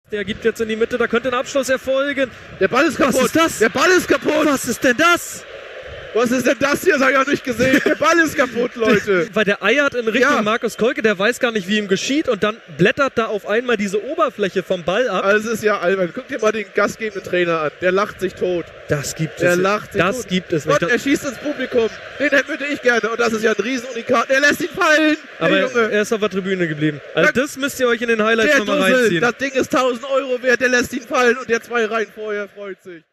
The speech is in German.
Der gibt jetzt in die Mitte, da könnte ein Abschluss erfolgen. Der Ball ist kaputt. Was ist das? Der Ball ist kaputt. Was ist denn das? Was ist denn das hier? Das habe ich auch nicht gesehen. Der Ball ist kaputt, Leute. Weil der eiert in Richtung Ja. Markus Kolke, der weiß gar nicht, wie ihm geschieht und dann blättert da auf einmal diese Oberfläche vom Ball ab. Also es ist ja albern. Guck dir mal den gastgebenden Trainer an. Der lacht sich tot. Das gibt Der es lacht sich Das tot. gibt es Gott, nicht. er schießt ins Publikum. Den würde ich gerne. Und das ist ja ein Riesenunikat. Der lässt ihn fallen. Aber der Junge. er ist auf der Tribüne geblieben. Also das müsst ihr euch in den Highlights Der nochmal Dussel, reinziehen. das Ding ist 1000 € wert. Der lässt ihn fallen und der 2 Reihen vorher freut sich.